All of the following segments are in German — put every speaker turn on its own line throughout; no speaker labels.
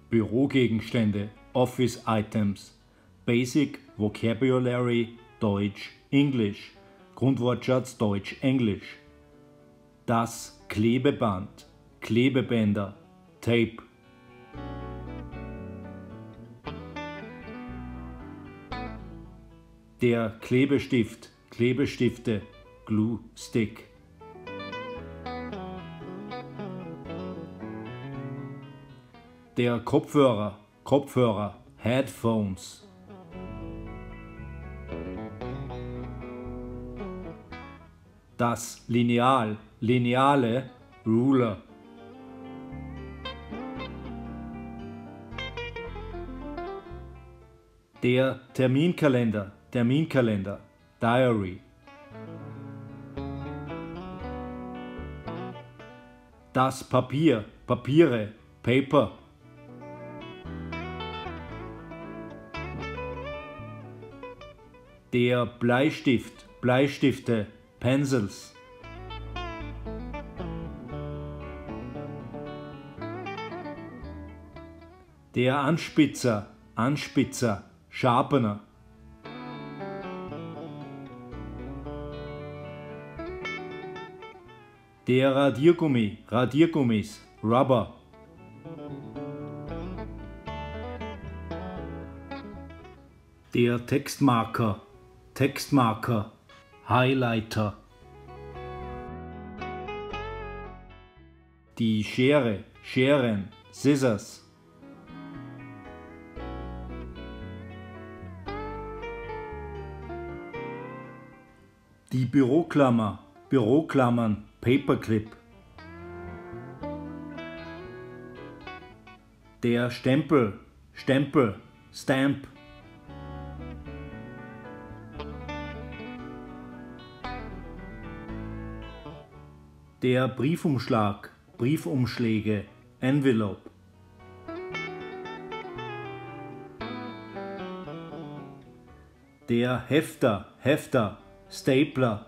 Bürogegenstände, Office Items, Basic Vocabulary Deutsch, Englisch, Grundwortschatz Deutsch, Englisch. Das Klebeband, Klebebänder, Tape. Der Klebestift, Klebestifte, Glue Stick. Der Kopfhörer, Kopfhörer, Headphones. Das Lineal, Lineale, Ruler. Der Terminkalender, Terminkalender, Diary. Das Papier, Papiere, Paper. Der Bleistift, Bleistifte, Pencils. Der Anspitzer, Anspitzer, Sharpener. Der Radiergummi, Radiergummis, Rubber. Der Textmarker, Textmarker, Highlighter. Die Schere, Scheren, Scissors. Die Büroklammer, Büroklammern, Paperclip. Der Stempel, Stempel, Stamp. Der Briefumschlag, Briefumschläge, Envelope. Der Hefter, Hefter, Stapler.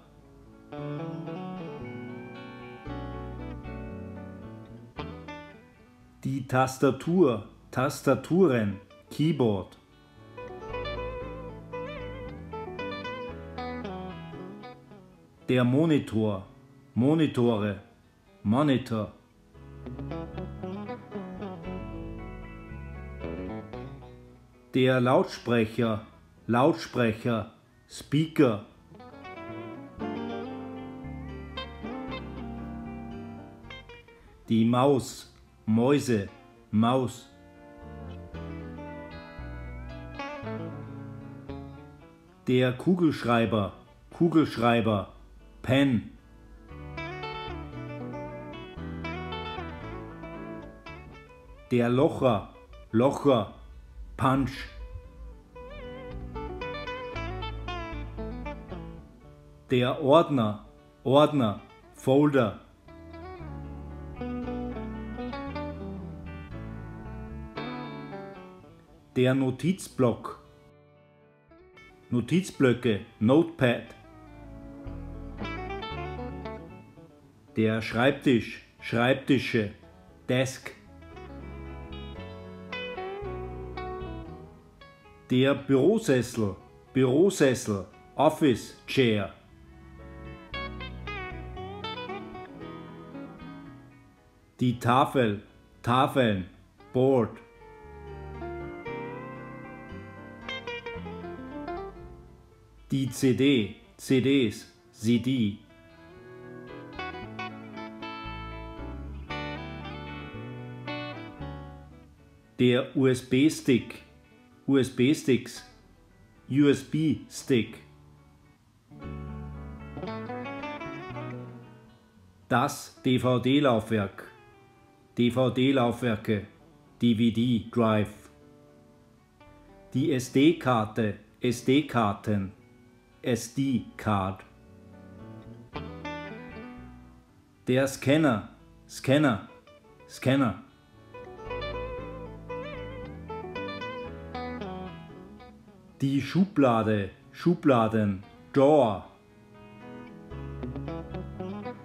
Die Tastatur, Tastaturen, Keyboard. Der Monitor, Monitore, Monitor. Der Lautsprecher, Lautsprecher, Speaker. Die Maus, Mäuse, Maus. Der Kugelschreiber, Kugelschreiber, Pen. Der Locher, Locher, Punch. Der Ordner, Ordner, Folder. Der Notizblock, Notizblöcke, Notepad. Der Schreibtisch, Schreibtische, Desk. Der Bürosessel, Bürosessel, Office Chair. Die Tafel, Tafeln, Board. Die CD, CDs, CD. Der USB-Stick, USB-Sticks, USB-Stick. Das DVD-Laufwerk, DVD-Laufwerke, DVD-Drive. Die SD-Karte, SD-Karten, SD-Card. Der Scanner, Scanner, Scanner. Die Schublade, Schubladen, Drawer.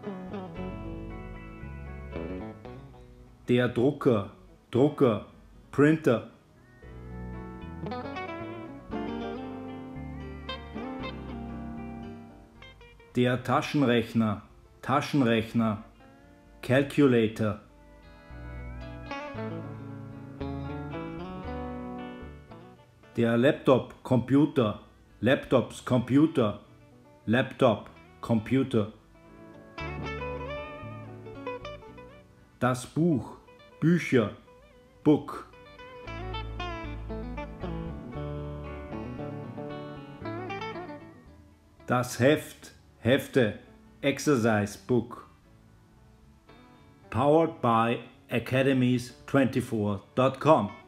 Der Drucker, Drucker, Printer. Der Taschenrechner, Taschenrechner, Calculator. Der Laptop, Computer, Laptops, Computer, Laptop, Computer. Das Buch, Bücher, Book. Das Heft, Hefte, Exercise Book. Powered by academies24.com